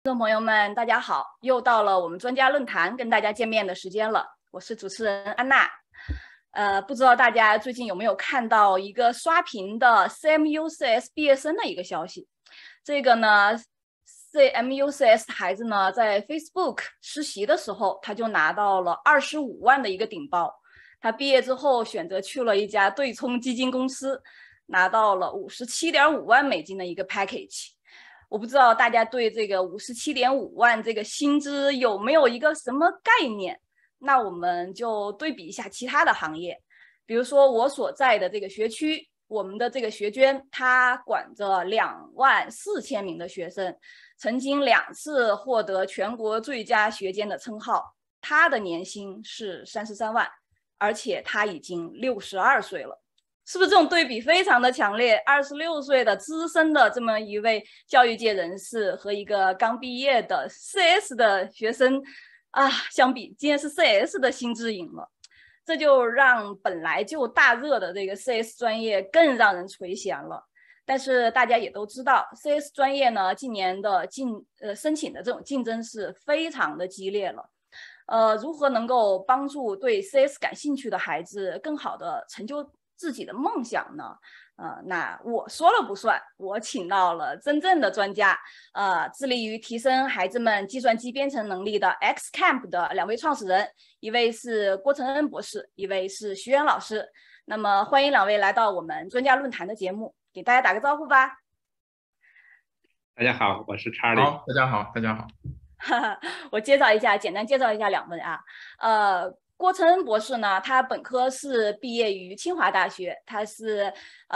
听众朋友们，大家好！又到了我们专家论坛跟大家见面的时间了，我是主持人安娜。不知道大家最近有没有看到一个刷屏的 CMUCS 毕业生的一个消息？这个呢 ，CMUCS 的孩子呢，在 Facebook 实习的时候，他就拿到了25万的一个顶包。他毕业之后选择去了一家对冲基金公司，拿到了57.5万美金的一个 package。我不知道大家对这个57.5万这个薪资有没有一个什么概念？那我们就对比一下其他的行业，比如说我所在的这个学区，我们的这个学捐，它管着24000名的学生，曾经2次获得全国最佳学监的称号，他的年薪是33万，而且他已经62岁了。是不是这种对比非常的强烈？26岁的资深的这么一位教育界人士和一个刚毕业的 CS 的学生啊，相比，今天是 CS 的薪资赢了，这就让本来就大热的这个 CS 专业更让人垂涎了。但是大家也都知道 ，CS 专业呢，近年的申请的这种竞争是非常的激烈了。如何能够帮助对 CS 感兴趣的孩子更好的成就自己的梦想呢？那我说了不算，我请到了真正的专家，致力于提升孩子们计算机编程能力的 Xcamp 的2位创始人，一位是郭承恩博士，一位是徐源老师。那么欢迎2位来到我们专家论坛的节目，给大家打个招呼吧。 大家好，我是查理。 好，大家好，大家好。 我简单介绍一下2位啊。郭承恩博士呢，他本科是毕业于清华大学，他是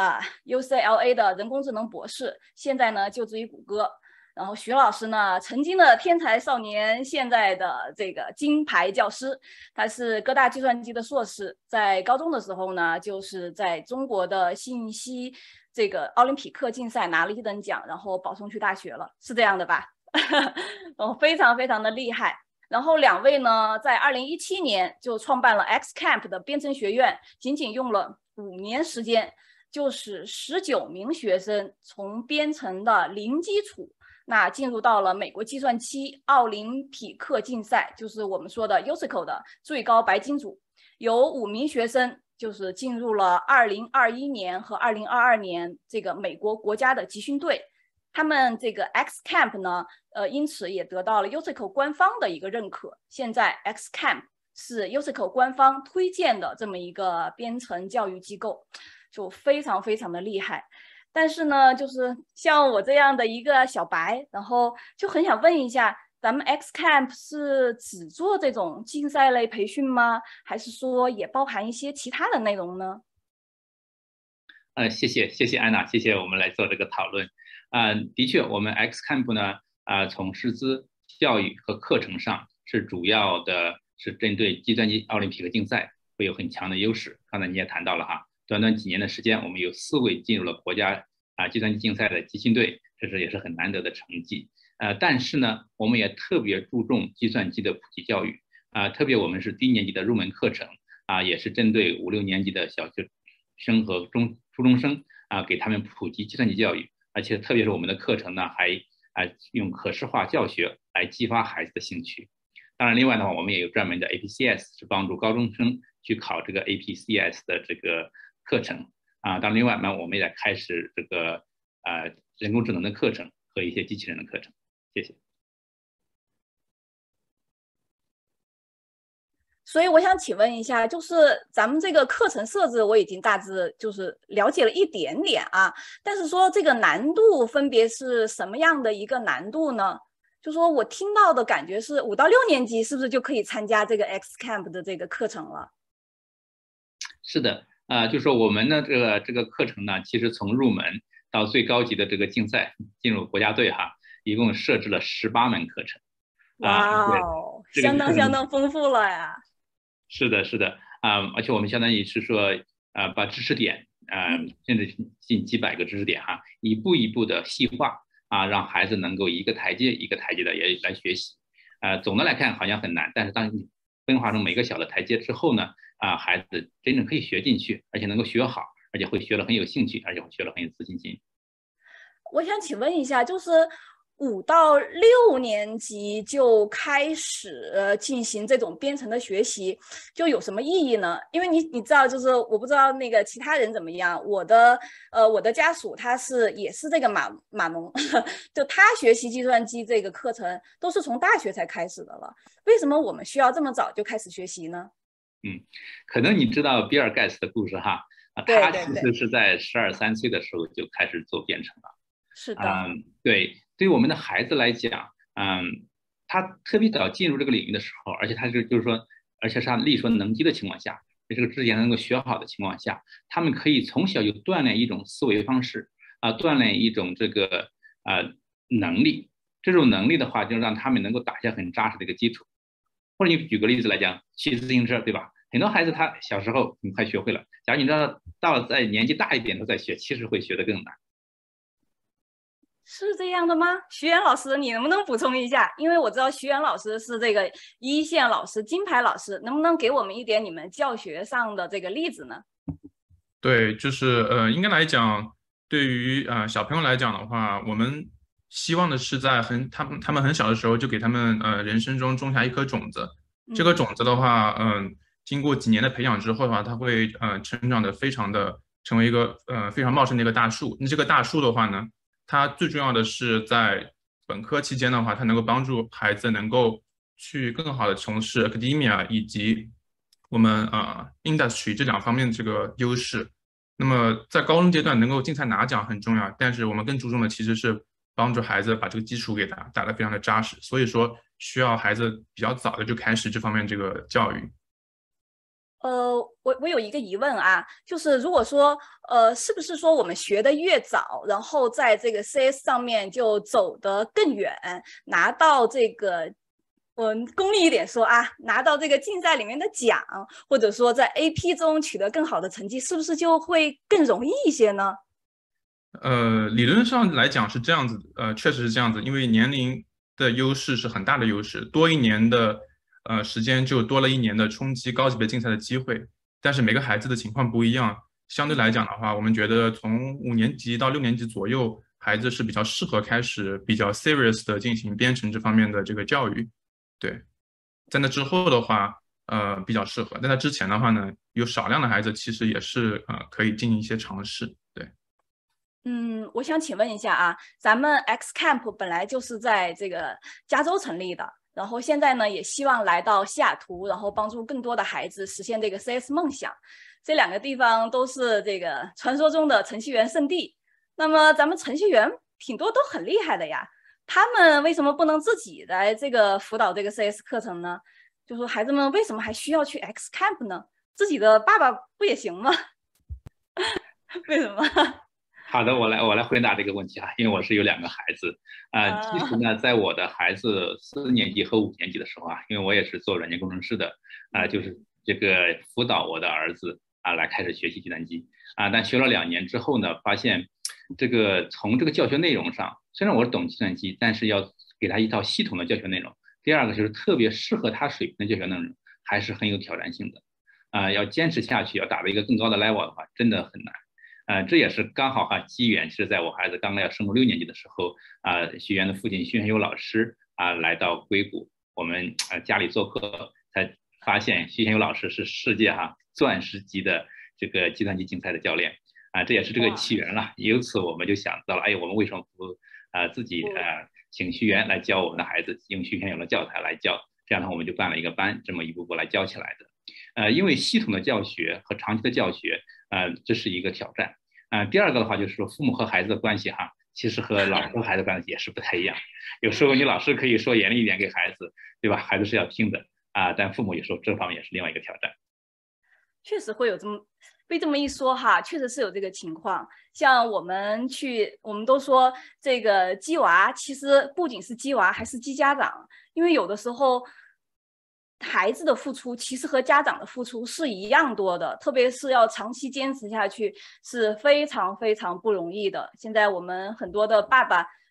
UCLA 的人工智能博士，现在呢就职于谷歌。然后徐老师呢，曾经的天才少年，现在的这个金牌教师，他是哥大计算机的硕士，在高中的时候呢，就是在中国的信息这个奥林匹克竞赛拿了1等奖，然后保送去大学了，是这样的吧？非常非常的厉害。然后2位呢，在2017年就创办了 Xcamp 的编程学院，仅仅用了5年时间，就使19名学生从编程的零基础，那进入到了美国计算机奥林匹克竞赛，就是我们说的 USICO 的最高白金组。有5名学生就是进入了2021年和2022年这个美国国家的集训队。他们这个 Xcamp 呢，因此也得到了 USICO 官方的一个认可。现在 Xcamp 是 USICO 官方推荐的这么一个编程教育机构，就非常非常的厉害。但是呢，就是像我这样的一个小白，然后就很想问一下，咱们 Xcamp 是只做这种竞赛类培训吗？还是说也包含一些其他的内容呢？ 谢谢安娜，谢谢我们来做这个讨论。的确，我们 Xcamp 呢，从师资、教育和课程上是主要的是针对计算机奥林匹克竞赛会有很强的优势。刚才你也谈到了哈，短短几年的时间，我们有4位进入了国家计算机竞赛的集训队，这是也是很难得的成绩。但是呢，我们也特别注重计算机的普及教育特别我们是低年级的入门课程也是针对5、6年级的小学生和初中生给他们普及计算机教育。而且特别是我们的课程呢，还用可视化教学来激发孩子的兴趣。当然，另外的话，我们也有专门的 APCS， 是帮助高中生去考这个 APCS 的这个课程当然，另外呢，我们也在开始这个人工智能的课程和一些机器人的课程。谢谢。 所以我想请问一下，就是咱们这个课程设置我已经大致就是了解了一点点但是说这个难度分别是什么样的一个难度呢？就说我听到的感觉是5到6年级是不是就可以参加这个 Xcamp 的这个课程了？ 是的，就是说我们的这个课程呢，其实从入门到最高级的这个竞赛进入国家队一共设置了18门课程。 哇哦，相当丰富了呀。 是的，而且我们相当于是说，把知识点，甚至近几百个知识点一步一步的细化让孩子能够一个台阶一个台阶的也来学习。总的来看好像很难，但是当你分化成每个小的台阶之后呢，孩子真正可以学进去，而且能够学好，而且会学得很有兴趣，而且会学得很有自信心。 我想请问一下，就是 5到6年级就开始进行这种编程的学习，就有什么意义呢？因为你知道，就是我不知道那个其他人怎么样，我的家属他也是这个码农，就他学习计算机这个课程都是从大学才开始的了，为什么我们需要这么早就开始学习呢？ 可能你知道比尔盖茨的故事哈，他其实是在12、13岁的时候就开始做编程了。 是的， 对于我们的孩子来讲，他特别早进入这个领域的时候，而且他就是说，而且是他力所能及的情况下，在这个之前能够学好的情况下，他们可以从小就锻炼一种思维方式锻炼一种这个能力。这种能力的话，就让他们能够打下很扎实的一个基础。或者你举个例子来讲，骑自行车，对吧？很多孩子他小时候很快学会了，假如你知道到了在年纪大一点都在学，其实会学得更难。 是这样的吗？徐源老师，你能不能补充一下？因为我知道徐源老师是这个一线老师、金牌老师，能不能给我们一点你们教学上的这个例子呢？ 对，就是应该来讲，对于小朋友来讲的话，我们希望的是在他们很小的时候就给他们人生中种下一颗种子。这个种子的话，经过几年的培养之后的话，它会成长的成为一个非常茂盛的一个大树。那这个大树的话呢，它最重要的是在本科期间的话，它能够帮助孩子能够去更好的从事 academia 以及我们industry 这两方面的这个优势。那么在高中阶段能够竞赛拿奖很重要，但是我们更注重的其实是帮助孩子把这个基础给打得非常的扎实，所以说需要孩子比较早的就开始这方面这个教育。 我有一个疑问啊，就是如果说是不是说我们学的越早，然后在这个 CS 上面就走得更远，拿到这个功利一点说啊，拿到这个竞赛里面的奖，或者说在 AP 中取得更好的成绩，是不是就会更容易一些呢？ 理论上来讲是这样子，确实是这样子，因为年龄的优势是很大的优势，多一年的时间就多了一年的冲击高级别竞赛的机会。但是每个孩子的情况不一样，相对来讲的话，我们觉得从5年级到6年级左右，孩子是比较适合开始比较 serious 的进行编程这方面的这个教育。对，在那之后的话，比较适合。在那之前的话呢，有少量的孩子其实也是可以进行一些尝试。对。 我想请问一下啊，咱们 XCamp 本来就是在这个加州成立的，然后现在呢也希望来到西雅图，然后帮助更多的孩子实现这个 CS 梦想。这两个地方都是这个传说中的程序员圣地。那么咱们程序员挺多都很厉害的呀，他们为什么不能自己来这个辅导这个 CS 课程呢？就说孩子们为什么还需要去 XCamp 呢？自己的爸爸不也行吗？为什么？ 好的，我来回答这个问题因为我是有2个孩子其实呢，在我的孩子4年级和5年级的时候因为我也是做软件工程师的就是这个辅导我的儿子来开始学习计算机但学了2年之后呢，发现这个从这个教学内容上，虽然我懂计算机，但是要给他一套系统的教学内容。第二个就是特别适合他水平的教学内容，还是很有挑战性的要坚持下去，要达到一个更高的 level 的话，真的很难。这也是刚好机缘是在我孩子刚刚要升入6年级的时候学员的父亲徐元友老师来到硅谷，我们家里做客，才发现徐元友老师是世界钻石级的这个计算机竞赛的教练这也是这个起源了。由此我们就想到了，我们为什么不自己请徐元来教我们的孩子，用徐元友的教材来教，这样的话我们就办了一个班，这么一步步来教起来的。因为系统的教学和长期的教学这是一个挑战。第二个的话就是说，父母和孩子的关系其实和老师和孩子关系也是不太一样。有时候你老师可以说严厉一点给孩子，对吧？孩子是要听的但父母有时候这方面也是另外一个挑战。 确实会有被这么一说确实是有这个情况。像我们都说这个鸡娃，其实不仅是鸡娃，还是鸡家长，因为有的时候孩子的付出其实和家长的付出是一样多的，特别是要长期坚持下去是非常非常不容易的。现在我们很多的爸爸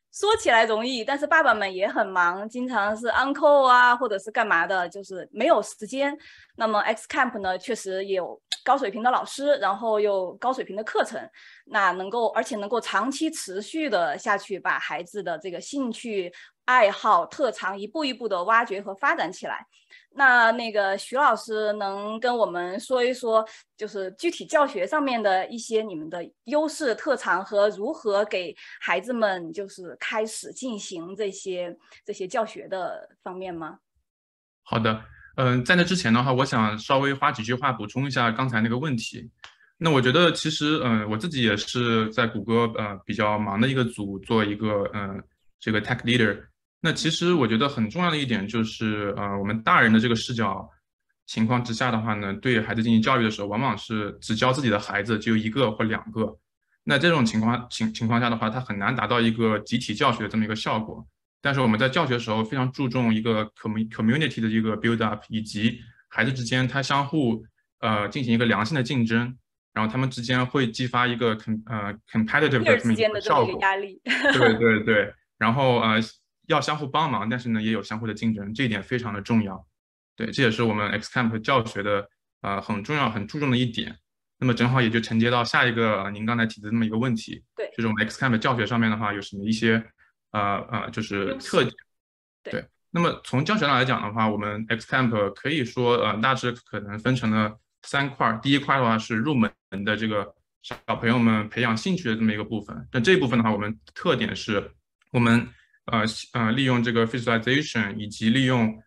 说起来容易，但是爸爸们也很忙，经常是 uncle 啊，或者是干嘛的，就是没有时间。那么 X Camp 呢，确实也有高水平的老师，然后又高水平的课程，那而且能够长期持续的下去，把孩子的这个兴趣、爱好、特长一步一步的挖掘和发展起来。那个徐老师能跟我们说一说，就是具体教学上面的一些你们的优势特长和如何给孩子们就是开始进行这些教学的方面吗？ 好的，在那之前的话，我想稍微花几句话补充一下刚才那个问题。那我觉得其实，我自己也是在谷歌比较忙的一个组做一个这个 tech leader。那其实我觉得很重要的一点就是，我们大人的这个视角情况之下的话呢，对孩子进行教育的时候，往往是只教自己的孩子只有1个或2个。那这种情况下的话，它很难达到一个集体教学的这么一个效果。但是我们在教学的时候非常注重一个 community 的一个 build up， 以及孩子之间他相互进行一个良性的竞争，然后他们之间会激发一个competitive 的这么一个效果。 压力。 对对对，然后要相互帮忙，但是呢也有相互的竞争，这一点非常的重要。对，这也是我们 X Camp 教学的很重要很注重的一点。那么正好也就承接到下一个您刚才提的这么一个问题， 对， 就是我们 X Camp 教学上面的话有什么一些就是特点。对，那么从教学上来讲的话，我们 X Camp 可以说大致可能分成了3块。第一块的话是入门的这个小朋友们培养兴趣的这么一个部分。但这一部分的话，我们特点是我们利用这个 visualization 以及利用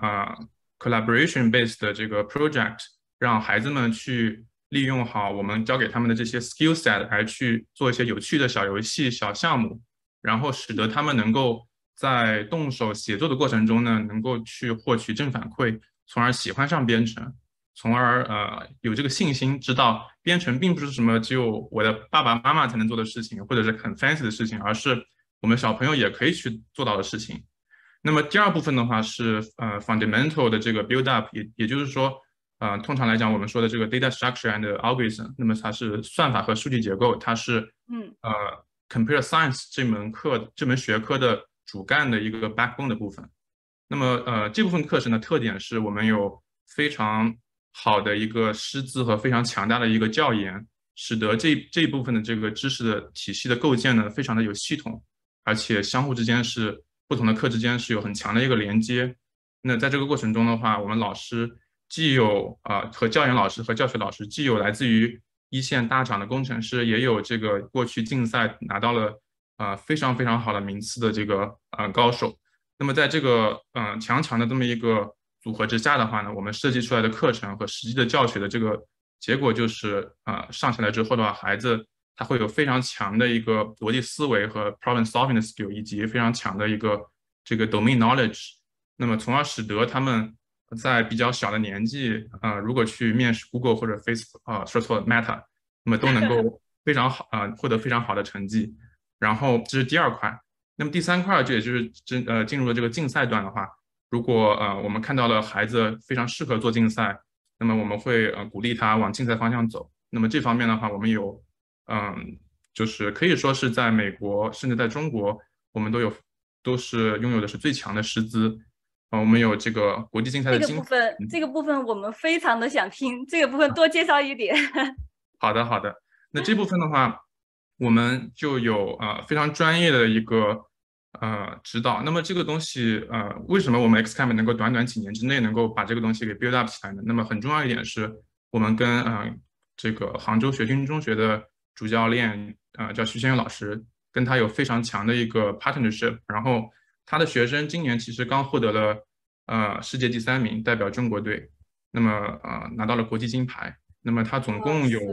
collaboration based 的这个 project， 让孩子们去利用好我们教给他们的这些 skill set， 来去做一些有趣的小游戏、小项目，然后使得他们能够在动手写作的过程中呢，能够去获取正反馈，从而喜欢上编程，从而有这个信心，知道编程并不是什么只有我的爸爸妈妈才能做的事情，或者是很 fancy 的事情，而是我们小朋友也可以去做到的事情。那么第二部分的话是fundamental 的这个 build up， 也就是说通常来讲我们说的这个 data structure and algorithm， 那么它是算法和数据结构，它是computer science 这门学科的主干的一个 backbone 的部分。那么这部分课程的特点是我们有非常好的一个师资和非常强大的一个教研，使得这一部分的这个知识的体系的构建呢非常的有系统，而且相互之间是不同的课之间是有很强的一个连接。那在这个过程中的话，我们老师既有和教研老师和教学老师既有来自于一线大厂的工程师，也有这个过去竞赛拿到了非常非常好的名次的这个高手。那么在这个强的这么一个组合之下的话呢，我们设计出来的课程和实际的教学的这个结果就是上起来之后的话，孩子他会有非常强的一个逻辑思维和 problem solving 的 skill， 以及非常强的一个这个 domain knowledge。那么从而使得他们在比较小的年纪如果去面试 Google 或者 Facebook 说错了 Meta， 那么都能够非常好获得非常好的成绩。然后这是第2块。那么第3块这也就是进入了这个竞赛段的话，如果我们看到了孩子非常适合做竞赛，那么我们会鼓励他往竞赛方向走。那么这方面的话，我们有就是可以说是在美国甚至在中国，我们都是拥有的是最强的师资。我们有这个国际竞赛的这个部分我们非常的想听，这个部分多介绍一点。 好的好的，那这部分的话我们就有非常专业的一个指导。那么这个东西为什么我们 XCamp 能够短短几年之内能够把这个东西给 build up 起来呢？那么很重要一点是我们跟这个杭州学军中学的主教练叫徐先勇老师，跟他有非常强的一个 partnership。然后他的学生今年其实刚获得了世界第3名，代表中国队，那么拿到了国际金牌。那么他总共有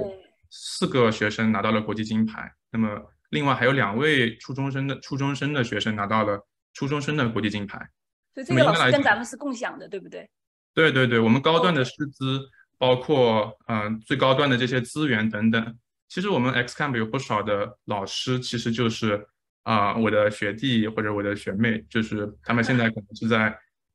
4个学生拿到了国际金牌，那么另外还有2位初中生的学生拿到了初中生的国际金牌。 所以这个老师跟咱们是共享的，对不对？ 对对对，我们高端的师资包括最高端的这些资源等等。其实我们 XCamp 有不少的老师其实就是我的学弟或者我的学妹，就是他们现在可能是在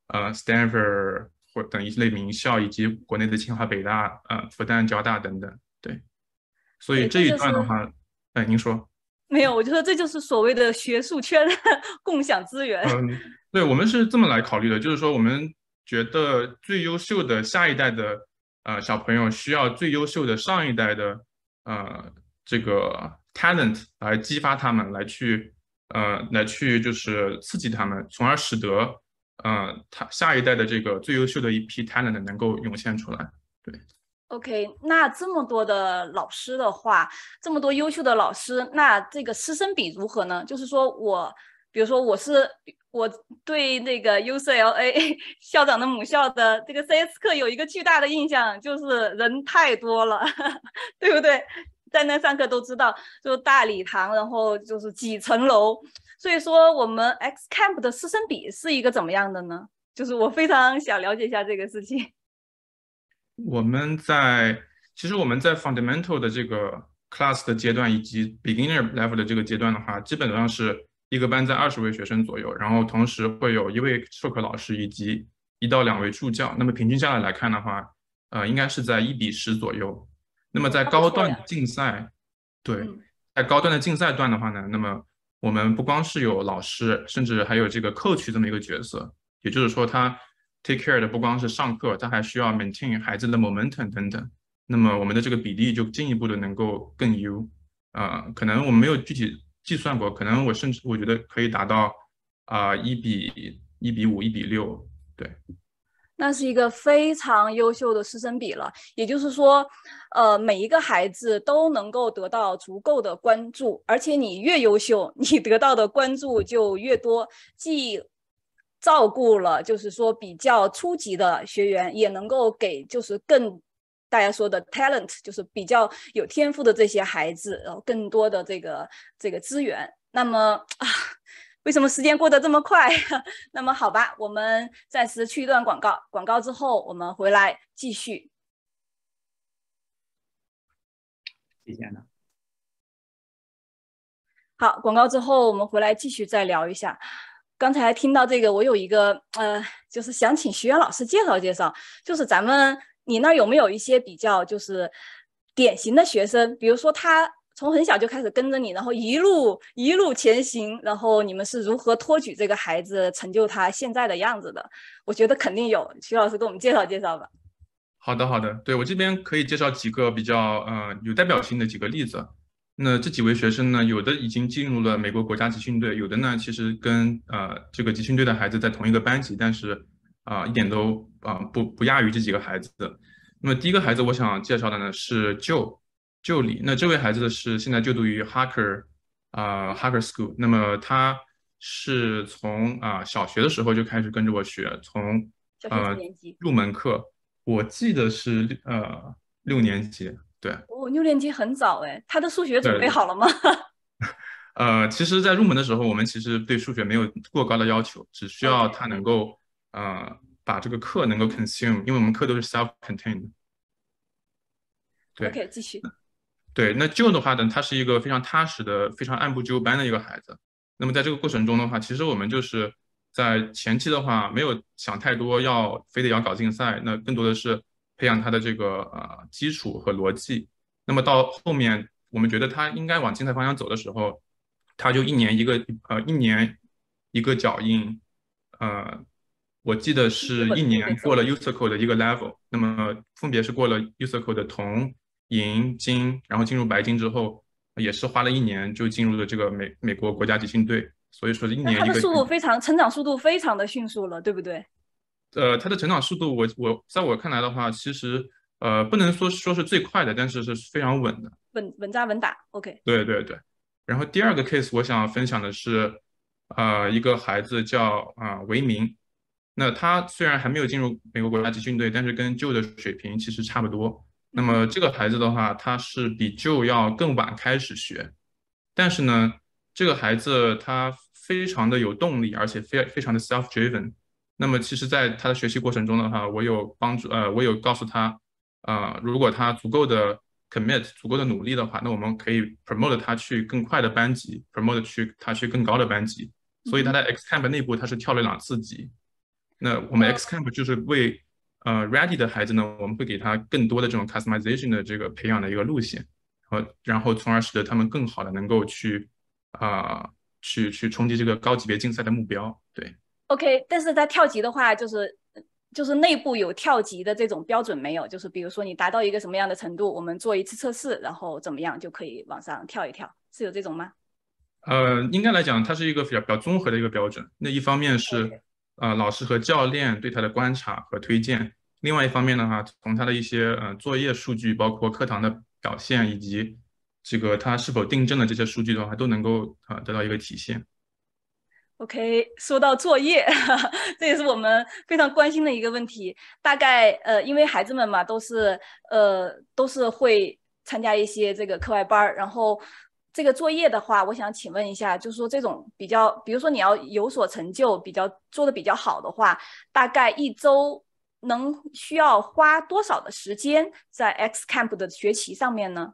Stanford 或等一类名校，以及国内的清华、北大、复旦、交大等等。对，所以这一段的话，您说。 没有，我就说这就是所谓的学术圈共享资源。 对，我们是这么来考虑的，就是说我们觉得最优秀的下一代的小朋友需要最优秀的上一代的这个 talent 来激发他们，来去就是刺激他们，从而使得他下一代的这个最优秀的一批 talent 能够涌现出来。对。 OK，那这么多的老师的话，这么多优秀的老师，那这个师生比如何呢？就是说比如说我对那个 UCLA 校长的母校的这个 CS 课有一个巨大的印象，就是人太多了，对不对？在那上课都知道，就大礼堂，然后就是几层楼，所以说我们 X Camp 的师生比是一个怎么样的呢？就是我非常想了解一下这个事情。 其实我们在 fundamental 的这个 class 的阶段以及 beginner level 的这个阶段的话，基本上是一个班在20位学生左右，然后同时会有1位授课老师以及1到2位助教。那么平均下来看的话，应该是在1:10左右。那么在高端的竞赛，对，在高端的竞赛段的话呢，那么我们不光是有老师，甚至还有这个 coach 这么一个角色，也就是说他 take care 的不光是上课，他还需要 maintain 孩子的 momentum 等等。那么我们的这个比例就进一步的能够更优。可能我们没有具体计算过，可能我觉得可以达到1:5、1:6，对。 那是一个非常优秀的师生比了，也就是说，每一个孩子都能够得到足够的关注，而且你越优秀，你得到的关注就越多，既照顾了就是说比较初级的学员，也能够给就是大家说的 talent， 就是比较有天赋的这些孩子，然后更多的这个资源。那么为什么时间过得这么快？那么好吧，我们暂时去一段广告，广告之后我们回来继续。 谢谢安娜。 好，广告之后我们回来继续再聊一下。刚才听到这个，我有一个就是想请徐源老师介绍介绍，就是你那儿有没有一些比较就是典型的学生，比如说他从很小就开始跟着你，然后一路前行，然后你们是如何托举这个孩子，成就他现在的样子的？我觉得肯定有，徐老师给我们介绍介绍吧。 好的，对，我这边可以介绍几个比较有代表性的几个例子。那这几位学生呢，有的已经进入了美国国家集训队，有的呢其实跟这个集训队的孩子在同一个班级，但是一点都不亚于这几个孩子。那么第一个孩子我想介绍的呢是就里，那这位孩子是现在就读于 Harker School， 那么他是从小学的时候就开始跟着我学，从小学几年级？ 入门课我记得是6年级，对。 哦，6年级很早哎，他的数学准备好了吗？ 其实，在入门的时候，我们其实对数学没有过高的要求，只需要他能够把这个课能够 consume， 因为我们课都是 self-contained。对 ，OK， 继续。 对，那就的话呢，他是一个非常踏实的、非常按部就班的一个孩子。那么在这个过程中的话，其实我们就是在前期的话没有想太多非得要搞竞赛，那更多的是培养他的这个基础和逻辑。那么到后面，我们觉得他应该往竞赛方向走的时候，他就一年一个脚印，我记得是1年过了 UCIRCLE 的一个 level， 那么分别是过了 UCIRCLE 的铜、银、金，然后进入白金之后，也是花了1年就进入了这个美国国家集训队，所以说1年一个。 他的成长速度非常的迅速了，对不对？ 他的成长速度，在我看来的话，其实不能说是最快的，但是是非常稳的， 稳扎稳打。OK。 对。然后第二个 case 我想分享的是，一个孩子叫维明，那他虽然还没有进入美国国家集训队，但是跟旧的水平其实差不多。那么这个孩子的话，他是比旧要更晚开始学，但是呢，这个孩子他非常的有动力，而且非常的 self-driven。那么其实，在他的学习过程中的话，我有告诉他，如果他足够的 commit， 足够的努力的话，那我们可以 promote 他去更快的班级 ，promote 他去更高的班级。所以他在 X Camp 内部他是跳了2次级。那我们 X Camp 就是为ready 的孩子呢，我们会给他更多的这种 customization 的这个培养的一个路线，然后从而使得他们更好的能够去去冲击这个高级别竞赛的目标。对。 OK，但是在跳级的话，就是内部有跳级的这种标准没有？就是比如说你达到一个什么样的程度，我们做一次测试，然后怎么样就可以往上跳一跳，是有这种吗？ 应该来讲，它是一个比较综合的一个标准。那一方面是老师和教练对他的观察和推荐，另外一方面的话，从他的一些作业数据，包括课堂的表现，以及这个他是否订正的这些数据的话，都能够得到一个体现。 OK，说到作业，这也是我们非常关心的一个问题。大概因为孩子们嘛，都是会参加一些这个课外班儿，然后这个作业的话，我想请问一下，就是说这种比较，比如说你要有所成就，做的比较好的话，大概一周需要花多少的时间在 X Camp 的学习上面呢？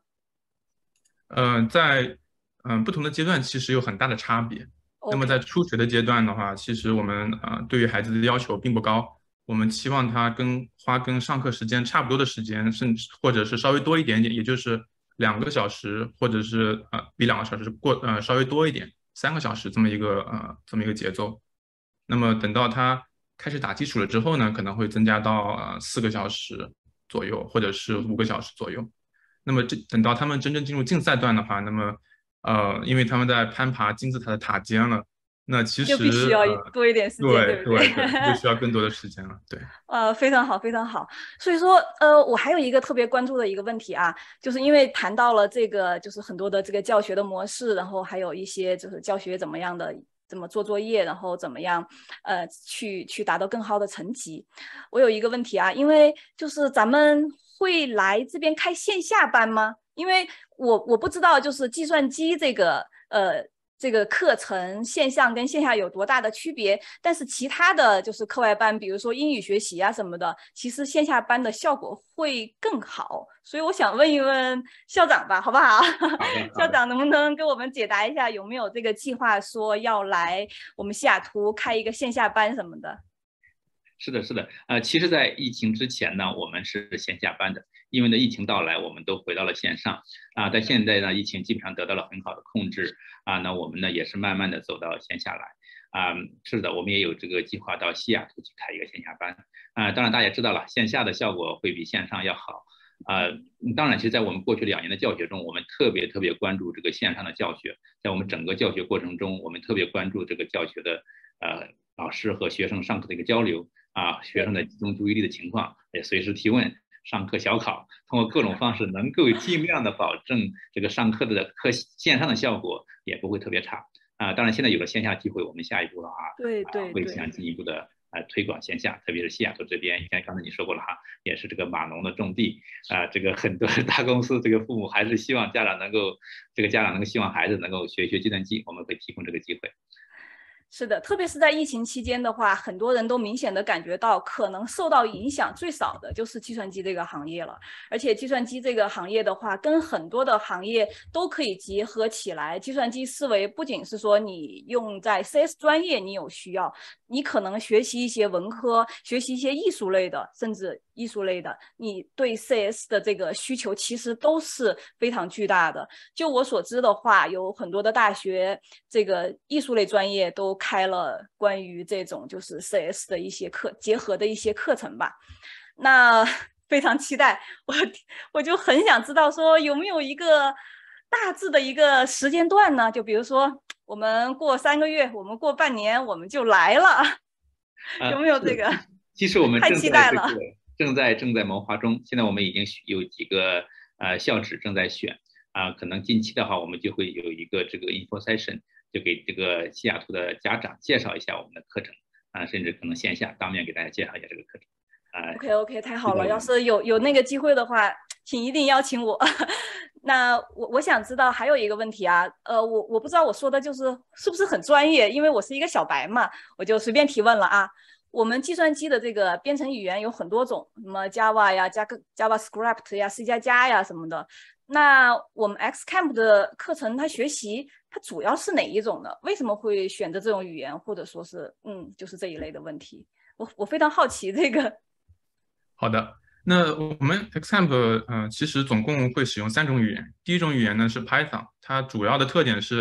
在不同的阶段其实有很大的差别。那么在初学的阶段的话，其实我们对于孩子的要求并不高，我们期望他花跟上课时间差不多的时间，甚至或者是稍微多一点点，也就是2个小时，或者是比2个小时稍微多一点，3个小时这么一个节奏。那么等到他开始打基础了之后呢，可能会增加到4个小时左右，或者是5个小时左右。那么等到他们真正进入竞赛段的话，那么因为他们在攀爬金字塔的塔尖了，那其就必须要实多一点时间，对不对？ 就需要更多的时间了。对。 非常好，非常好。所以说，我还有一个特别关注的一个问题啊，就是因为谈到了这个，就是很多的这个教学的模式，然后还有一些就是教学怎么做作业，然后怎么样，去达到更好的成绩。我有一个问题啊，因为就是咱们会来这边开线下班吗？因为我不知道，就是计算机这个课程线上跟线下有多大的区别，但是其他的就是课外班，比如说英语学习啊什么的，其实线下班的效果会更好。所以我想问一问校长吧，好不好？校长能不能给我们解答一下，有没有这个计划说要来我们西雅图开一个线下班什么的？ 是的，是的，其实，在疫情之前呢，我们是线下班的，因为呢，疫情到来，我们都回到了线上但现在呢，疫情基本上得到了很好的控制那我们呢也是慢慢的走到线下来是的，我们也有这个计划到西雅图去开一个线下班当然大家知道了，线下的效果会比线上要好当然，其实，在我们过去2年的教学中，我们特别关注这个线上的教学，在我们整个教学过程中，我们特别关注这个教学的老师和学生上课的一个交流学生的集中注意力的情况，也随时提问，上课小考，通过各种方式能够尽量的保证这个上课的线上的效果也不会特别差当然，现在有了线下机会，我们下一步会想进一步的推广线下，特别是西雅图这边，刚才你说过了也是这个码农的种地这个很多大公司这个父母还是希望家长能够希望孩子能够学计算机，我们会提供这个机会。 是的，特别是在疫情期间的话，很多人都明显的感觉到，可能受到影响最少的就是计算机这个行业了。而且计算机这个行业的话，跟很多的行业都可以结合起来。计算机思维不仅是说你用在 CS 专业你有需要，你可能学习一些文科，学习一些艺术类的，甚至艺术类的，你对 CS 的这个需求其实都是非常巨大的。就我所知的话，有很多的大学这个艺术类专业都开了关于这种就是 CS 的一些结合的一些课程吧。那非常期待，我就很想知道说有没有一个大致的一个时间段呢？就比如说我们过3个月，我们过半年我们就来了，有没有这个？ 其实我们太期待了。 正在谋划中，现在我们已经有几个校址正在选可能近期的话，我们就会有一个这个 info session， 就给这个西雅图的家长介绍一下我们的课程甚至可能线下当面给大家介绍一下这个课程 OK， 太好了！要是有那个机会的话，请一定邀请我。那我想知道还有一个问题我不知道我说的是不是很专业，因为我是一个小白嘛，我就随便提问了我们计算机的这个编程语言有很多种，什么 Java 呀、JavaScript 呀、C++ 呀什么的。那我们 Xcamp 的课程它主要是哪一种呢？为什么会选择这种语言，或者说是就是这一类的问题？我非常好奇这个。 好的，那我们 Xcamp 其实总共会使用3种语言。第一种语言呢是 Python，它主要的特点是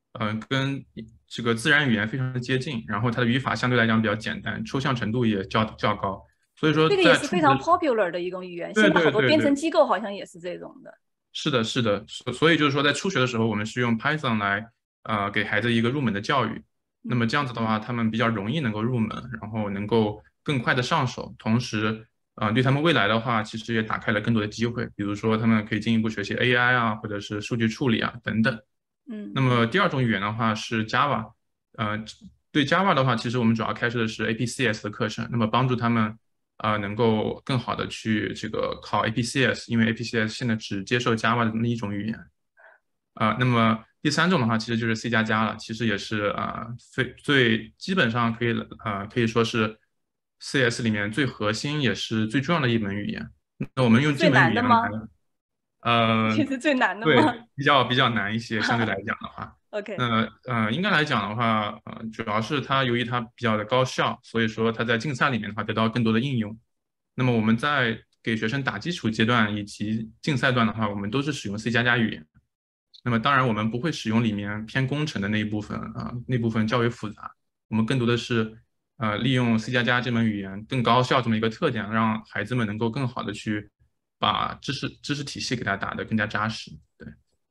跟这个自然语言非常的接近，然后它的语法相对来讲比较简单，抽象程度也较高。所以说这个也在初学的是非常 popular 的一种语言， 对现在好多对对对， 编程机构好像也是这种的。 是的，是的，所以就是说，在初学的时候，我们是用 Python 来给孩子一个入门的教育。那么这样子的话，他们比较容易能够入门，然后能够更快的上手，同时对他们未来的话，其实也打开了更多的机会。比如说，他们可以进一步学习 AI 啊，或者是数据处理啊等等。那么第二种语言的话是 Java，对 Java 的话，其实我们主要开设的是 APCS 的课程，那么帮助他们能够更好的去这个考 APCS，因为 APCS 现在只接受 Java 的那一种语言那么第三种的话，其实就是 C 加加了，其实也是最基本上可以说是 CS 里面最核心也是最重要的一门语言。那我们用这最门语言来， 难的吗？ 呃， 这是最难的对， 吗比较难一些，相对来讲的话。 ？OK。 那应该来讲的话，主要是它由于它比较的高效，所以说它在竞赛里面的话得到更多的应用。那么我们在给学生打基础阶段以及竞赛段的话，我们都是使用 C 加加语言。那么当然我们不会使用里面偏工程的那一部分那部分较为复杂。我们更多的是利用 C 加加这门语言更高效这么一个特点，让孩子们能够更好的去把知识体系给它打得更加扎实。对。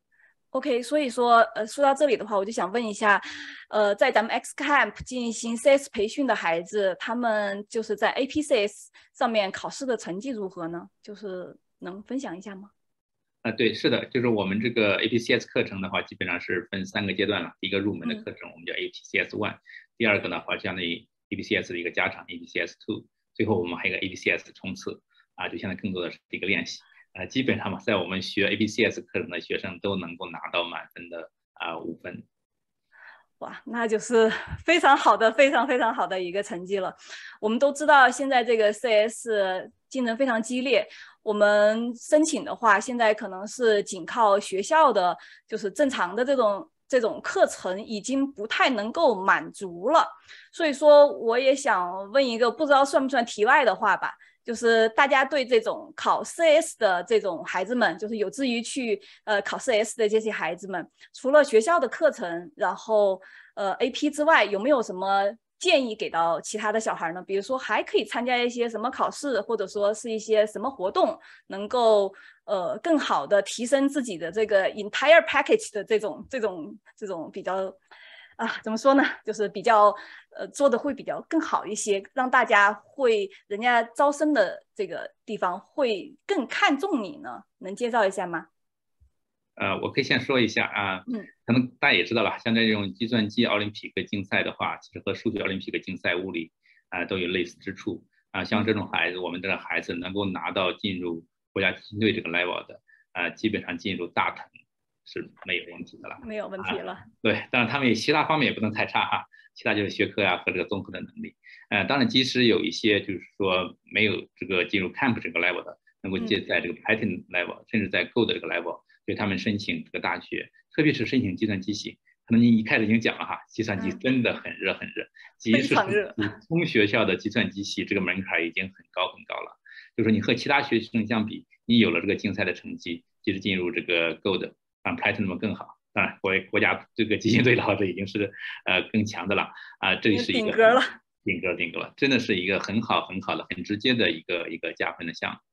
OK，所以说，说到这里的话，我就想问一下，在咱们 Xcamp 进行 CS 培训的孩子，他们就是在 APCS 上面考试的成绩如何呢？就是能分享一下吗？ 对，是的，就是我们这个 APCS 课程的话，基本上是分3个阶段了。第一个入门的课程，我们叫 APCS One，第二个呢，相当于 APCS 的一个加长 APCS Two，最后我们还有一个 APCS 冲刺就现在更多的是一个练习。基本上嘛，在我们学 APCS 课程的学生都能够拿到满分的5分。 哇，那就是非常好的、非常非常好的一个成绩了。我们都知道，现在这个 CS 竞争非常激烈，我们申请的话，现在可能是仅靠学校的，就是正常的这种课程已经不太能够满足了。所以说，我也想问一个不知道算不算题外的话吧，就是大家对这种考 CS 的这种孩子们，就是有志于去考 CS 的这些孩子们，除了学校的课程，然后AP 之外，有没有什么建议给到其他的小孩呢？比如说还可以参加一些什么考试，或者说是一些什么活动，能够更好的提升自己的这个 entire package 的这种比较怎么说呢？就是比较做的会比较更好一些，让大家会人家招生的这个地方会更看重你呢？能介绍一下吗？ 我可以先说一下可能大家也知道了，像这种计算机奥林匹克竞赛的话，其实和数学奥林匹克竞赛、物理都有类似之处像这种孩子，我们这个孩子能够拿到进入国家竞队这个 level 的基本上进入大腾是没有问题的了， 没有问题了。 对，当然他们也其他方面也不能太差其他就是学科和这个综合的能力。当然即使有一些就是说没有这个进入 camp 这个 level 的，能够在这个 Python level，甚至在 Go 的这个 level。对他们申请这个大学，特别是申请计算机系，可能你一开始已经讲了计算机真的很热很热，即使是普通学校的计算机系，这个门槛已经很高很高了。就是你和其他学生相比，你有了这个竞赛的成绩，即使进入这个 Go 的，Python 们更好。当然，国家这个基金队了，这已经是更强的了这是一个顶格了，真的是一个很好很好的、很直接的一个加分的项目。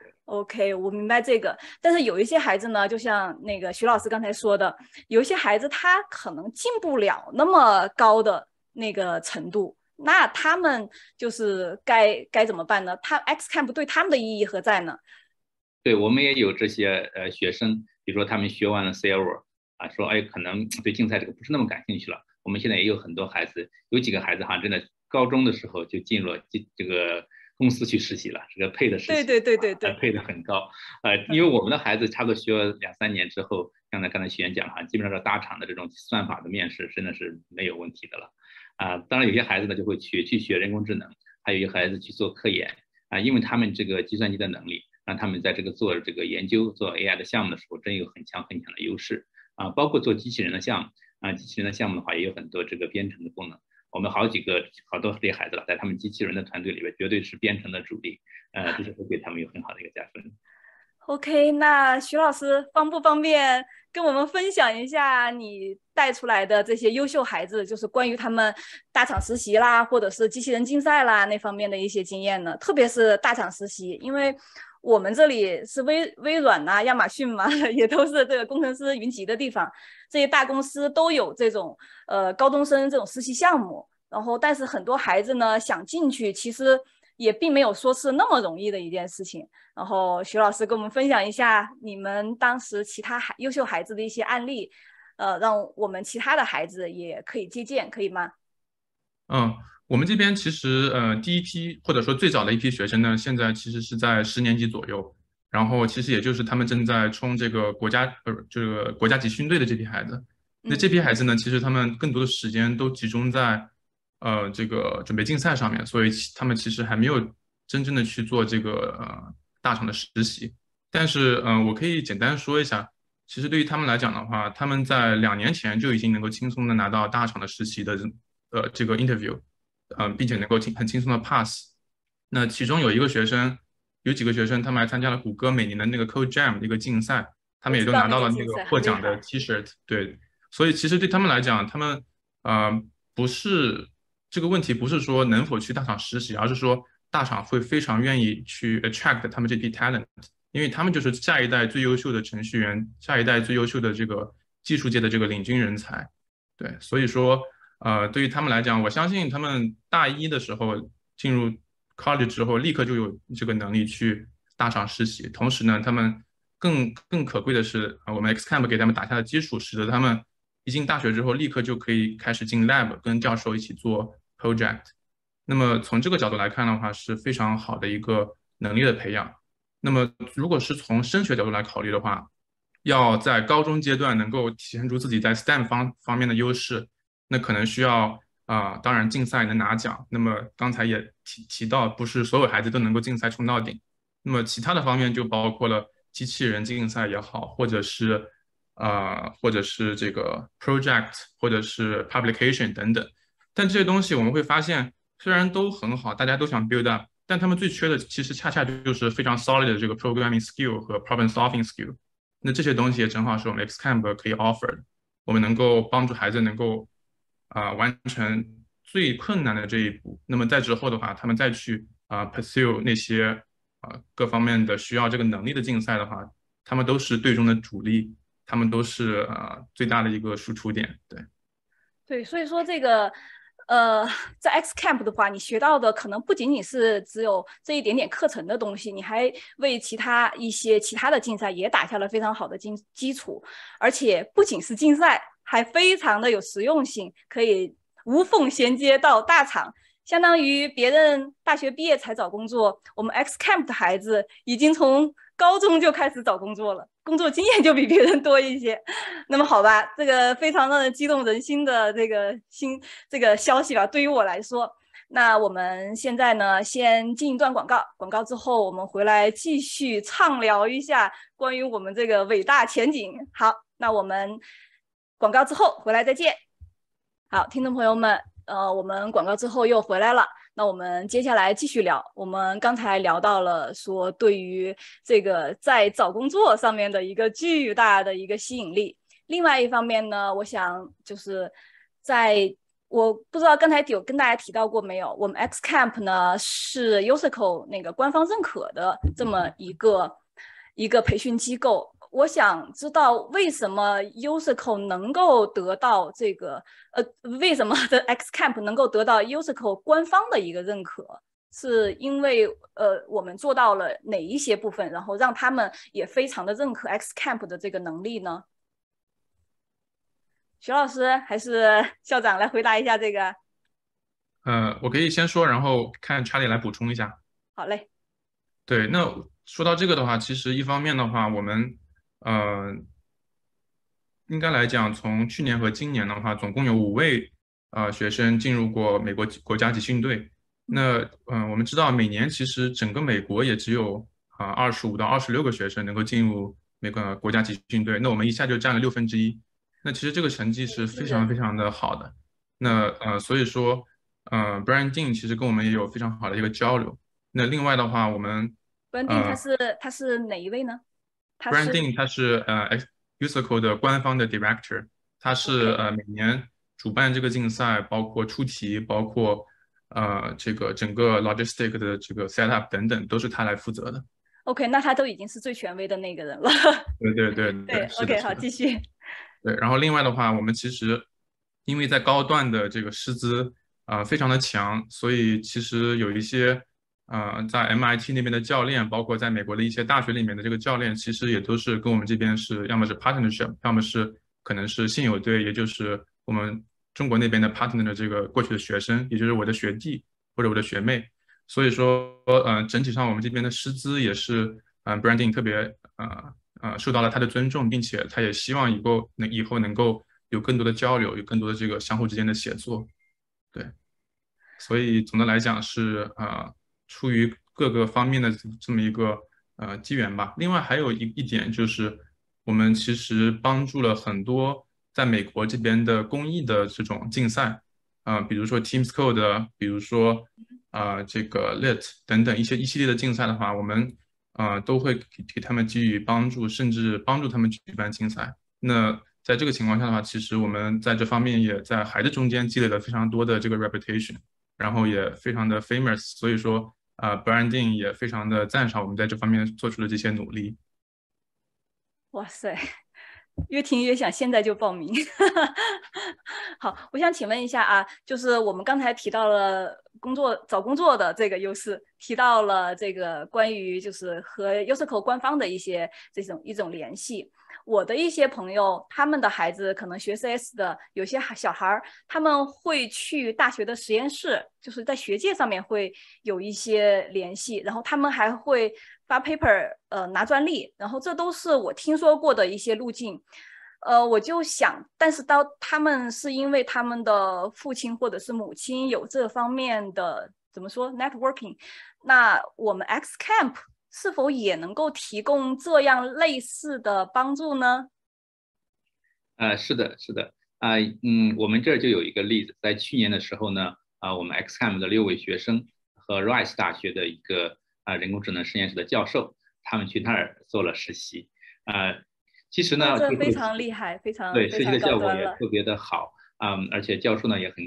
OK， 我明白这个，但是有一些孩子呢，就像那个徐老师刚才说的，有一些孩子他可能进不了那么高的那个程度，那他们就是该怎么办呢？Xcamp 对他们的意义何在呢？ 对，我们也有这些学生，比如说他们学完了 Server 说可能对竞赛这个不是那么感兴趣了。我们现在也有很多孩子，有几个孩子真的高中的时候就进入了这个公司去实习了，这个配的实习， 对， 配的很高。因为我们的孩子差不多学了2-3年之后，像刚才学员讲基本上大厂的这种算法的面试真的是没有问题的了。当然有些孩子呢就会去学人工智能，还有一些孩子去做科研因为他们这个计算机的能力，让他们在这个做这个研究、做 AI 的项目的时候，真有很强很强的优势包括做机器人的项目机器人的项目的话，也有很多这个编程的功能。我们好多这些孩子了，在他们机器人的团队里边，绝对是编程的主力，这是会对他们有很好的一个加分。 OK，那徐老师方不方便跟我们分享一下你带出来的这些优秀孩子，就是关于他们大厂实习啦，或者是机器人竞赛啦那方面的一些经验呢？特别是大厂实习，因为我们这里是微软呐、亚马逊嘛，也都是这个工程师云集的地方，这些大公司都有这种高中生这种实习项目。然后，但是很多孩子呢想进去，其实也并没有说是那么容易的一件事情。然后徐老师跟我们分享一下你们当时其他优秀孩子的一些案例，让我们其他的孩子也可以借鉴，可以吗？ 我们这边其实第一批或者说最早的一批学生呢，现在其实是在10年级左右，然后其实也就是他们正在冲这个这个国家级训队的这批孩子。那这批孩子呢，其实他们更多的时间都集中在这个准备竞赛上面，所以他们其实还没有真正的去做这个大厂的实习。但是我可以简单说一下，其实对于他们来讲的话，他们在2年前就已经能够轻松的拿到大厂的实习的这个 interview，并且能够很轻松的 pass。那其中有几个学生，他们还参加了谷歌每年的那个 Code Jam 的一个竞赛，他们也都拿到了那个获奖的 T-shirt。对，所以其实对他们来讲，他们不是这个问题，不是说能否去大厂实习，而是说大厂会非常愿意去 attract 他们这批 talent，因为他们就是下一代最优秀的程序员，下一代最优秀的这个技术界的这个领军人才。对，所以说，对于他们来讲，我相信他们大一的时候进入 college 之后，立刻就有这个能力去大厂实习。同时呢，他们更可贵的是，我们 Xcamp 给他们打下的基础，使得他们一进大学之后，立刻就可以开始进 lab，跟教授一起做 project。那么从这个角度来看的话，是非常好的一个能力的培养。那么如果是从升学角度来考虑的话，要在高中阶段能够体现出自己在 STEM 方面的优势，那可能需要当然竞赛能拿奖。那么刚才也提到，不是所有孩子都能够竞赛冲到顶。那么其他的方面就包括了机器人竞赛也好，或者是这个 project，或者是 publication 等等。但这些东西我们会发现，虽然都很好，大家都想 build up，但他们最缺的其实恰恰就是非常 solid 的这个 programming skill 和 problem solving skill。那这些东西也正好是我们 Xcamp 可以 offer 的，我们能够帮助孩子能够完成最困难的这一步。那么在之后的话，他们再去pursue 那些各方面的需要这个能力的竞赛的话，他们都是队中的主力，他们都是最大的一个输出点。对。 对，所以说这个，在 X Camp 的话，你学到的可能不仅仅是只有这一点点课程的东西，你还为其他的竞赛也打下了非常好的基础，而且不仅是竞赛，还非常的有实用性，可以无缝衔接到大厂。相当于别人大学毕业才找工作，我们 X Camp 的孩子已经从高中就开始找工作了，工作经验就比别人多一些。那么好吧，这个非常让人激动人心的这个消息吧，对于我来说，那我们现在呢，先进一段广告，广告之后我们回来继续畅聊一下关于我们这个伟大前景。好，那我们广告之后回来再见。好，听众朋友们，我们广告之后又回来了。那我们接下来继续聊。我们刚才聊到了说，对于这个在找工作上面的一个巨大的一个吸引力。另外一方面呢，我想就是我不知道刚才有跟大家提到过没有，我们 Xcamp 呢是 USICO 那个官方认可的这么一个培训机构。我想知道为什么 USICO 能够得到这个为什么的 Xcamp 能够得到 USICO 官方的一个认可，是因为我们做到了哪一些部分，然后让他们也非常的认可 Xcamp 的这个能力呢？徐老师还是校长来回答一下这个？ 我可以先说，然后看查理来补充一下。 好嘞。 对，那说到这个的话，其实一方面的话，我们应该来讲，从去年和今年的话，总共有5位学生进入过美国国家集训队。那我们知道每年其实整个美国也只有25到26个学生能够进入美国国家集训队，那我们一下就占了1/6。那其实这个成绩是非常非常的好的。那所以说Brian Dean 其实跟我们也有非常好的一个交流。那另外的话，我们 Brian Dean 他是哪一位呢？ Branding 他是USICO 的官方的 director， 他是每年主办这个竞赛，包括出题，包括这个整个 logistic 的这个 setup 等等，都是他来负责的。 OK， 那他都已经是最权威的那个人了。 对 ，OK， 好，继续。 对，然后另外的话，我们其实因为在高段的这个师资非常的强，所以其实有一些在 MIT 那边的教练，包括在美国的一些大学里面的这个教练，其实也都是跟我们这边是要么是 partnership， 要么是可能是信友队，也就是我们中国那边的 partner 的这个过去的学生，也就是我的学弟或者我的学妹。所以说整体上我们这边的师资也是branding 特别受到了他的尊重，并且他也希望以后能够有更多的交流，有更多的这个相互之间的协作。对，所以总的来讲是出于各个方面的这么一个机缘吧。另外还有一点就是，我们其实帮助了很多在美国这边的公益的这种竞赛，比如说 Teams Code， 比如说这个 Lit 等等一系列的竞赛的话，我们都会给他们给予帮助，甚至帮助他们举办竞赛。那在这个情况下的话，其实我们在这方面也在孩子中间积累了非常多的这个 reputation， 然后也非常的 famous， 所以说branding 也非常的赞赏我们在这方面做出的这些努力。 哇塞，越听越想现在就报名。好，我想请问一下啊，就是我们刚才提到了找工作的这个优势，提到了这个关于就是和 USICO 官方的一种联系。我的一些朋友，他们的孩子可能学 CS 的，有些小孩他们会去大学的实验室，就是在学界上面会有一些联系，然后他们还会发 paper， 拿专利，然后这都是我听说过的一些路径。我就想，但是他们是因为他们的父亲或者是母亲有这方面的怎么说 networking， 那我们 XCamp 是否也能够提供这样类似的帮助呢？ 是的，我们这儿就有一个例子，在去年的时候呢，我们 XCamp 的6位学生和 Rice 大学的一个人工智能实验室的教授，他们去那儿做了实习。其实呢， 这非常厉害，非常对，实习的效果也了特别的好，而且教授呢也很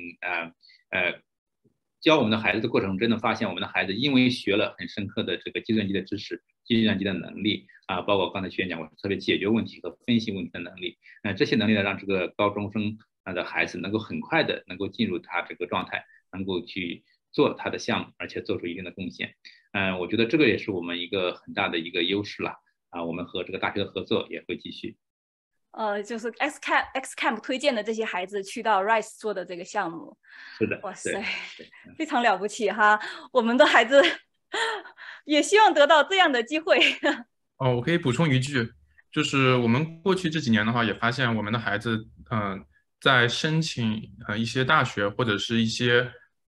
教我们的孩子的过程，真的发现我们的孩子因为学了很深刻的这个计算机的知识、计算机的能力包括刚才学员讲过特别解决问题和分析问题的能力，这些能力呢，让这个高中生的孩子能够很快的能够进入他这个状态，能够去做他的项目，而且做出一定的贡献。我觉得这个也是我们一个很大的一个优势了。我们和这个大学的合作也会继续。 就是 XCamp 推荐的这些孩子去到 Rice 做的这个项目。 是的， 哇塞，非常了不起哈！我们的孩子也希望得到这样的机会。 我可以补充一句，就是我们过去这几年的话，也发现我们的孩子，在申请一些大学或者是一些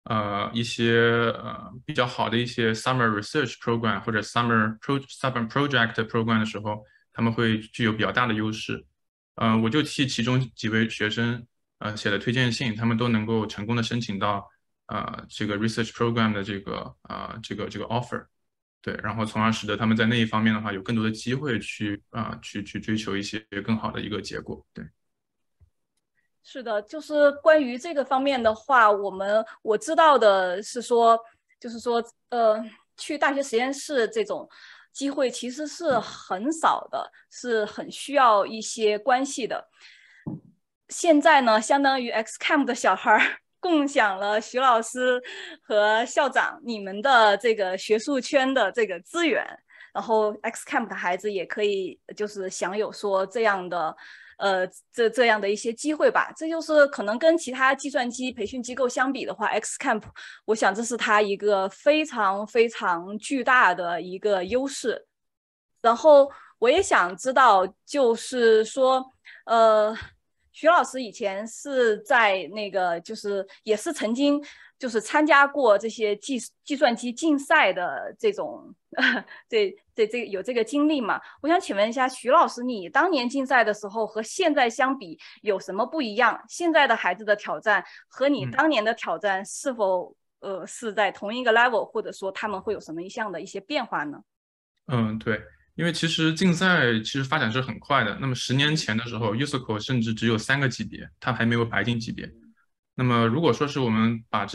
比较好的一些 summer research program 或者 summer project program 的时候，他们会具有比较大的优势。我就替其中几位学生写了推荐信，他们都能够成功的申请到这个 research program 的这个 offer， 对，然后从而使得他们在那一方面的话有更多的机会去追求一些更好的一个结果。对， 是的，就是关于这个方面的话，我知道的是说，就是说去大学实验室这种机会其实是很少的，是很需要一些关系的。现在呢，相当于 XCamp 的小孩共享了徐老师和校长你们的这个学术圈的这个资源，然后 XCamp 的孩子也可以就是享有说这样的这样的一些机会吧。这就是可能跟其他计算机培训机构相比的话， XCamp 我想这是它一个非常非常巨大的一个优势。然后我也想知道，就是说徐老师以前是在那个就是也是曾经就是参加过这些计算机竞赛的这种这有这个经历嘛？我想请问一下徐老师，你当年竞赛的时候和现在相比有什么不一样？现在的孩子的挑战和你当年的挑战是否是在同一个 level， 或者说他们会有什么一些变化呢？ 对， 因为其实竞赛其实发展是很快的。那么10年前的时候，USICO 甚至只有3个级别，它还没有白金级别。那么如果说是我们把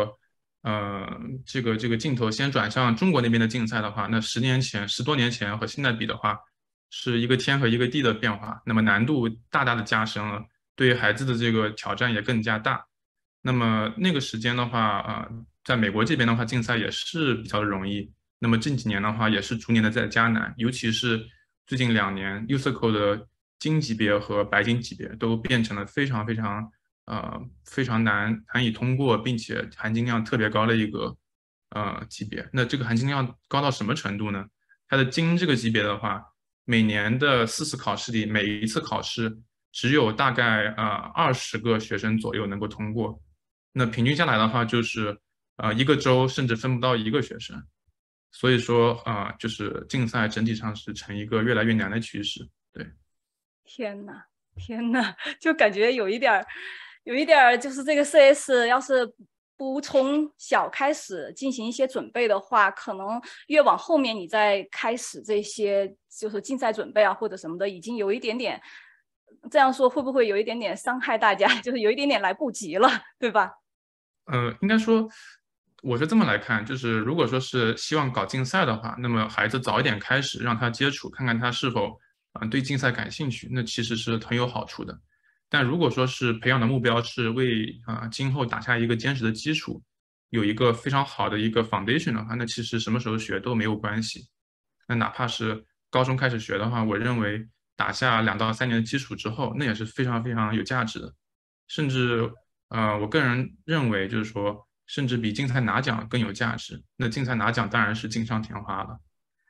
这个镜头先转向中国那边的竞赛的话，那10年前、10多年前和现在比的话，是一个天和一个地的变化。那么难度大大的加深了，对于孩子的这个挑战也更加大。那么那个时间的话，在美国这边的话，竞赛也是比较容易。那么近几年的话，也是逐年的在加难，尤其是最近2年，USICO 的金级别和白金级别都变成了非常难以通过，并且含金量特别高的一个级别。那这个含金量高到什么程度呢？它的金这个级别的话，每年的4次考试里，每一次考试只有大概20个学生左右能够通过。那平均下来的话，就是一个州甚至分不到一个学生。所以说就是竞赛整体上是呈一个越来越难的趋势。对， 天呐，天呐，就感觉有一点儿，就是这个 CS 要是不从小开始进行一些准备的话，可能越往后面你再开始这些就是竞赛准备啊或者什么的，已经有一点点，这样说会不会有一点点伤害大家？就是有一点点来不及了，对吧？ 应该说，我是这么来看，就是如果说是希望搞竞赛的话，那么孩子早一点开始让他接触，看看他是否对竞赛感兴趣，那其实是很有好处的。但如果说是培养的目标是为今后打下一个坚实的基础，有一个非常好的一个 foundation 的话，那其实什么时候学都没有关系。那哪怕是高中开始学的话，我认为打下2到3年的基础之后，那也是非常非常有价值的。甚至我个人认为就是说，甚至比竞赛拿奖更有价值。那竞赛拿奖当然是锦上添花了。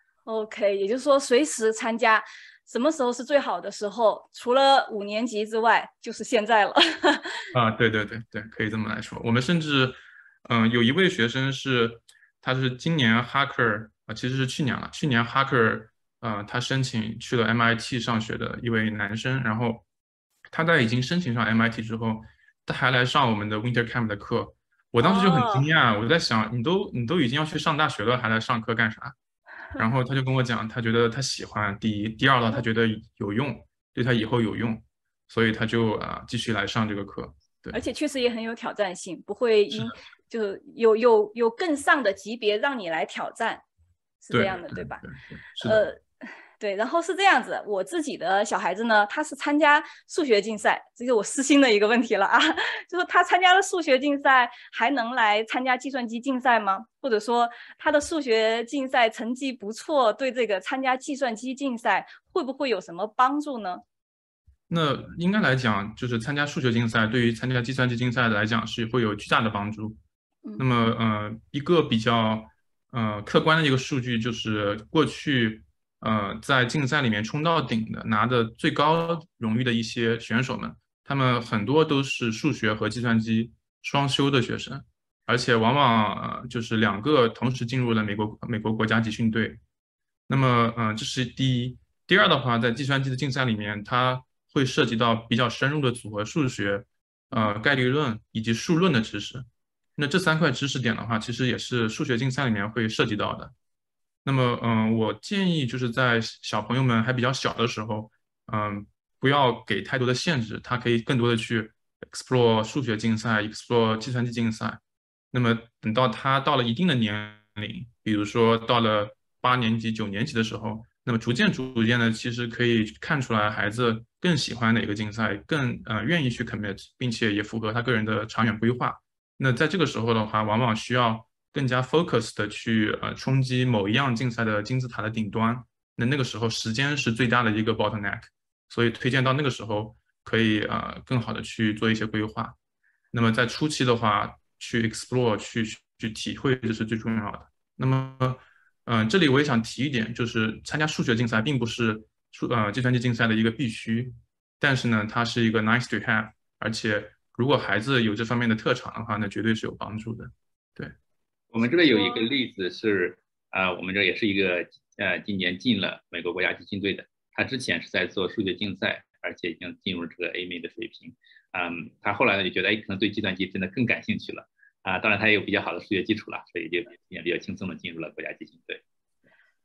OK，也就是说随时参加，什么时候是最好的时候？除了5年级之外，就是现在了。 对对对对，可以这么来说。我们甚至，有一位学生是，他是今年哈克其实是去年了。去年哈克他申请去了 MIT 上学的一位男生，然后他在已经申请上 MIT 之后，他还来上我们的 Winter Camp 的课。我当时就很惊哦， 讶，我在想，你都已经要去上大学了，还来上课干啥？然后他就跟我讲，他觉得他喜欢，第一，第二呢，他觉得有用，对他以后有用，所以他就继续来上这个课。对， 而且确实也很有挑战性，不会是的， 就是有更上的级别让你来挑战，是这对样的， 对对吧？ 对对，是的。 呃，对，然后是这样子，我自己的小孩子呢，他是参加数学竞赛，这是我私心的一个问题了啊，就是他参加了数学竞赛，还能来参加计算机竞赛吗？或者说他的数学竞赛成绩不错，对这个参加计算机竞赛会不会有什么帮助呢？ 那应该来讲，就是参加数学竞赛，对于参加计算机竞赛来讲是会有巨大的帮助。那嗯， 么，一个比较客观的一个数据就是过去在竞赛里面冲到顶的、拿的最高荣誉的一些选手们，他们很多都是数学和计算机双修的学生，而且往往就是2个同时进入了美国国家集训队。那么，这是第一。第二的话，在计算机的竞赛里面，它会涉及到比较深入的组合数学、概率论以及数论的知识。那这3块知识点的话，其实也是数学竞赛里面会涉及到的。那么，我建议就是在小朋友们还比较小的时候，不要给太多的限制，他可以更多的去 explore 数学竞赛，explore 计算机竞赛。那么等到他到了一定的年龄，比如说到了8年级、9年级的时候，那么逐渐的，其实可以看出来孩子更喜欢哪个竞赛，更愿意去 commit，并且也符合他个人的长远规划。那在这个时候的话，往往需要更加 focus 的去冲击某一样竞赛的金字塔的顶端。那个时候时间是最大的一个 bottleneck，所以推荐到那个时候可以更好的去做一些规划。那么在初期的话，去 explore 去体会，这是最重要的。那么，这里我也想提一点，就是参加数学竞赛并不是计算机竞赛的一个必须，但是呢，它是一个 nice to have，而且如果孩子有这方面的特长的话，那绝对是有帮助的。对， 我们这边有一个例子是，我们这也是一个今年进了美国国家集训队的，他之前是在做数学竞赛，而且已经进入这个 A 的水平。他后来呢就觉得，可能对计算机真的更感兴趣了。当然他也有比较好的数学基础了，所以就也比较轻松的进入了国家集训队。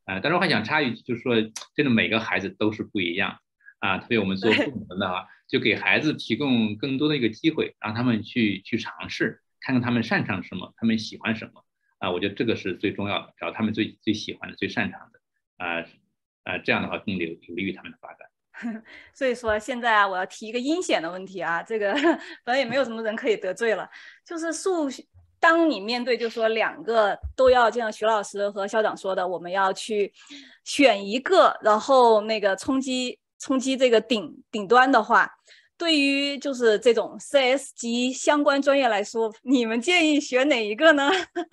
但是我还想插一句，就是说，真的每个孩子都是不一样特别我们做父母的话，就给孩子提供更多的一个机会，让他们去尝试，看看他们擅长什么，他们喜欢什么我觉得这个是最重要的，找他们最喜欢的、最擅长的这样的话更有利于他们的发展。 所以说现在我要提一个阴险的问题这个反正也没有什么人可以得罪了，就是当你面对就说2个都要，就像徐老师和校长说的，我们要去选一个，然后那个冲击这个顶端的话，对于就是这种 CS 级相关专业来说，你们建议选哪一个呢？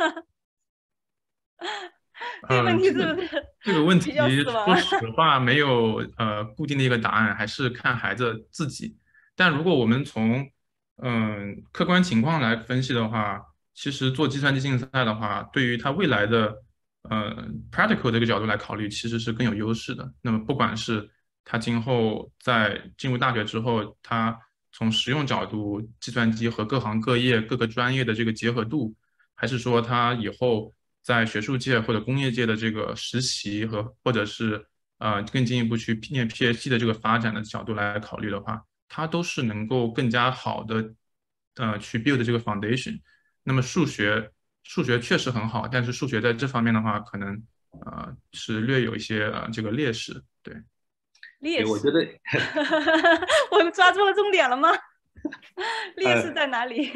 这个问题是不是这个问题比较死亡？ 说实话没有固定的一个答案，还是看孩子自己。但如果我们从客观情况来分析的话，其实做计算机竞赛的话，对于他未来的practical 这个角度来考虑，其实是更有优势的。那么不管是他今后在进入大学之后，他从实用角度，计算机和各行各业各个专业的这个结合度，还是说他以后在学术界或者工业界的这个实习或者是更进一步去念 PhD 的这个发展的角度来考虑的话，它都是能够更加好的去 build 这个 foundation。那么数学确实很好，但是数学在这方面的话，可能是略有一些这个劣势。对， 劣势， 我觉得我们抓住了重点了吗？劣势在哪里？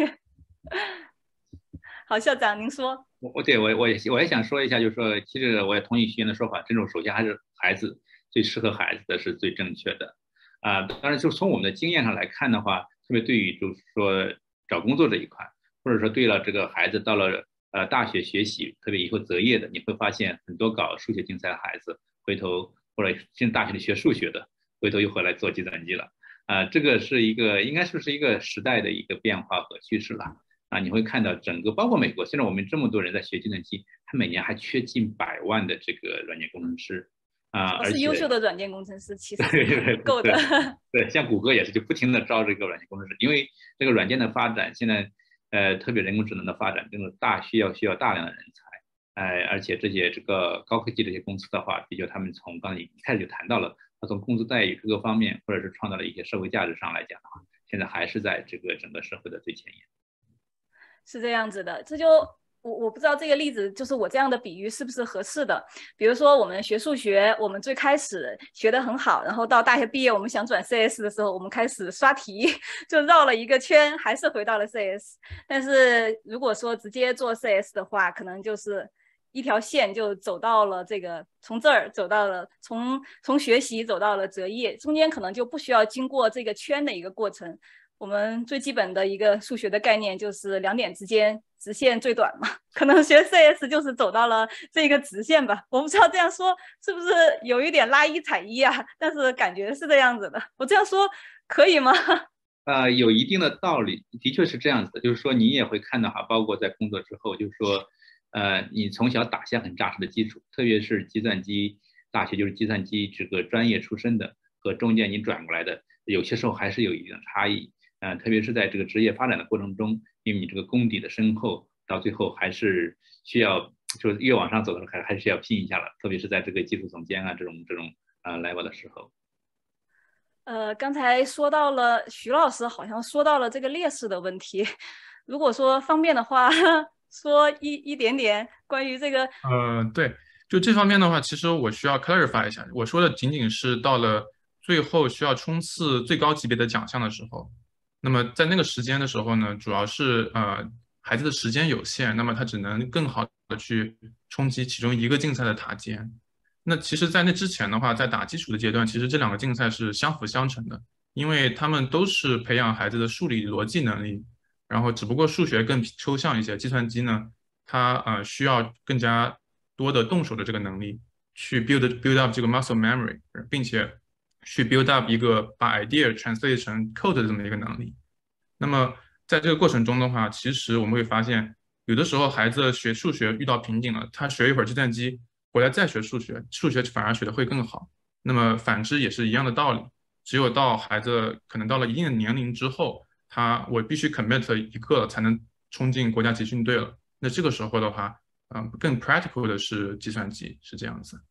好，校长您说。 我也想说一下，就是说，其实我也同意徐岩的说法，这种首先还是孩子最适合孩子的是最正确的当然，就从我们的经验上来看的话，特别对于就是说找工作这一块，或者说对了这个孩子到了大学学习，特别以后择业的，你会发现很多搞数学竞赛的孩子，回头或者进大学里学数学的，回头又回来做计算机了这个是应该说是一个时代的一个变化和趋势了。你会看到整个包括美国，现在我们这么多人在学计算机，他每年还缺近100万的这个软件工程师而且优秀的软件工程师其实是不够的。 对，像谷歌也是就不停的招这个软件工程师，因为这个软件的发展现在特别人工智能的发展，这种需要大量的人才而且这个高科技这些公司的话，的确他们从刚才一开始就谈到了，他从工资待遇各个方面，或者是创造了一些社会价值上来讲的话，现在还是在这个整个社会的最前沿。 是这样子的，这就我不知道这个例子就是我这样的比喻是不是合适的。比如说我们学数学，我们最开始学得很好，然后到大学毕业我们想转 CS 的时候，我们开始刷题，就绕了一个圈，还是回到了 CS。但是如果说直接做 CS 的话，可能就是一条线就走到了这个，从这儿走到了从学习走到了择业，中间可能就不需要经过这个圈的一个过程。我们最基本的一个数学的概念就是2点之间直线最短嘛，可能学 CS 就是走到了这个直线吧。我不知道这样说是不是有一点拉一踩一但是感觉是这样子的。我这样说可以吗？ 有一定的道理，的确是这样子的。就是说你也会看到包括在工作之后，就是说你从小打下很扎实的基础，特别是计算机大学就是计算机这个专业出身的和中间你转过来的，有些时候还是有一定的差异。特别是在这个职业发展的过程中，因为你这个功底的深厚，到最后还是需要，就是越往上走的时候还是要拼一下了。特别是在这个技术总监这种level 的时候。 刚才说到了徐老师好像说到了这个劣势的问题，如果说方便的话，说一点点关于这个。 对，就这方面的话，其实我需要 clarify 一下，我说的仅仅是到了最后需要冲刺最高级别的奖项的时候。那么在那个时间的时候呢，主要是孩子的时间有限，那么他只能更好的去冲击其中一个竞赛的塔尖。那其实，在那之前的话，在打基础的阶段，其实这2个竞赛是相辅相成的，因为他们都是培养孩子的数理逻辑能力，然后只不过数学更抽象一些，计算机呢，它需要更加多的动手的这个能力，去 build up 这个 muscle memory，并且去 build up 一个把 idea translate 成 code 的这么一个能力。那么在这个过程中的话，其实我们会发现，有的时候孩子学数学遇到瓶颈了，他学一会儿计算机，回来再学数学，数学反而学得会更好。那么反之也是一样的道理，只有到孩子可能到了一定的年龄之后，我必须 commit 一个才能冲进国家集训队了。那这个时候的话，更 practical 的是计算机，是这样子。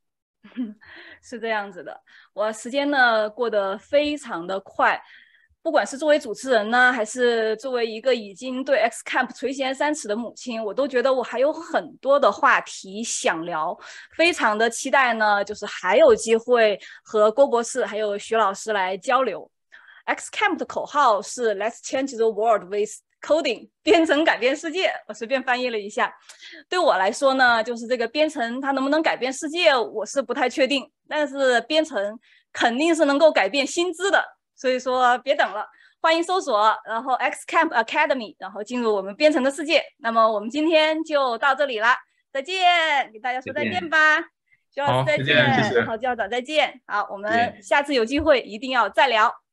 是这样子的，我时间呢过得非常的快，不管是作为主持人呢，还是作为一个已经对 XCamp 垂涎三尺的母亲，我都觉得我还有很多的话题想聊，非常的期待呢，就是还有机会和郭博士还有徐老师来交流。XCamp 的口号是 Let's change the world with coding， 编程改变世界，我随便翻译了一下。对我来说呢，就是这个编程它能不能改变世界，我是不太确定，但是编程肯定是能够改变薪资的，所以说别等了，欢迎搜索然后 XCamp Academy， 然后进入我们编程的世界。那么我们今天就到这里了，再见，给大家说再见吧。徐老师再见，然后教导再见。好，我们下次有机会一定要再聊。